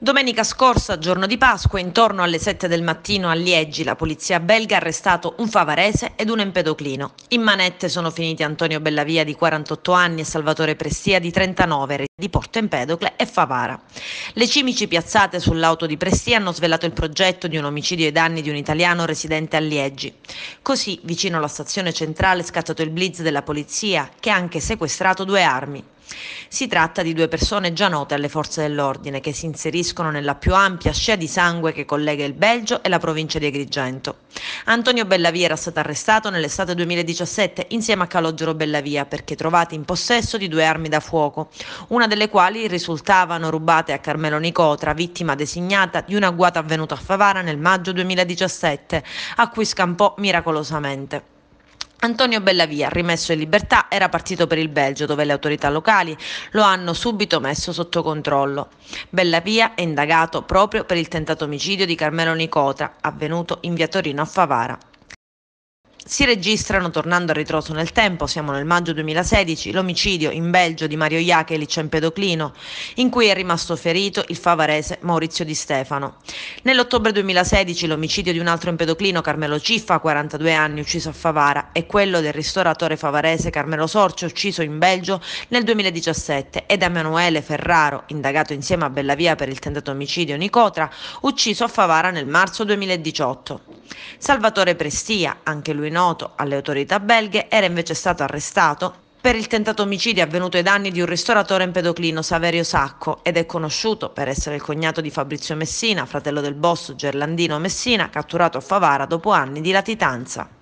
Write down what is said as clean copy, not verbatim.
Domenica scorsa, giorno di Pasqua, intorno alle 7 del mattino a Liegi, la polizia belga ha arrestato un favarese ed un empedoclino. In manette sono finiti Antonio Bellavia di 48 anni e Salvatore Prestia di 39, di Porto Empedocle e Favara. Le cimici piazzate sull'auto di Prestia hanno svelato il progetto di un omicidio ai danni di un italiano residente a Liegi. Così, vicino alla stazione centrale, è scattato il blitz della polizia, che ha anche sequestrato 2 armi. Si tratta di 2 persone già note alle forze dell'ordine che si inseriscono nella più ampia scia di sangue che collega il Belgio e la provincia di Agrigento. Antonio Bellavia era stato arrestato nell'estate 2017 insieme a Calogero Bellavia perché trovati in possesso di 2 armi da fuoco, una delle quali risultavano rubate a Carmelo Nicotra, vittima designata di un agguato avvenuto a Favara nel maggio 2017, a cui scampò miracolosamente. Antonio Bellavia, rimesso in libertà, era partito per il Belgio, dove le autorità locali lo hanno subito messo sotto controllo. Bellavia è indagato proprio per il tentato omicidio di Carmelo Nicotra, avvenuto in via Torino a Favara. Si registrano, tornando a ritroso nel tempo, siamo nel maggio 2016, l'omicidio in Belgio di Mario Iachelic Empedoclino, in cui è rimasto ferito il favarese Maurizio Di Stefano. Nell'ottobre 2016 l'omicidio di un altro empedoclino, Carmelo Ciffa, 42 anni, ucciso a Favara, e quello del ristoratore favarese Carmelo Sorcio, ucciso in Belgio nel 2017, ed Emanuele Ferraro, indagato insieme a Bellavia per il tentato omicidio Nicotra, ucciso a Favara nel marzo 2018. Salvatore Prestia, anche lui noto alle autorità belghe, era invece stato arrestato per il tentato omicidio avvenuto ai danni di un ristoratore empedoclino, Saverio Sacco, ed è conosciuto per essere il cognato di Fabrizio Messina, fratello del boss Gerlandino Messina, catturato a Favara dopo anni di latitanza.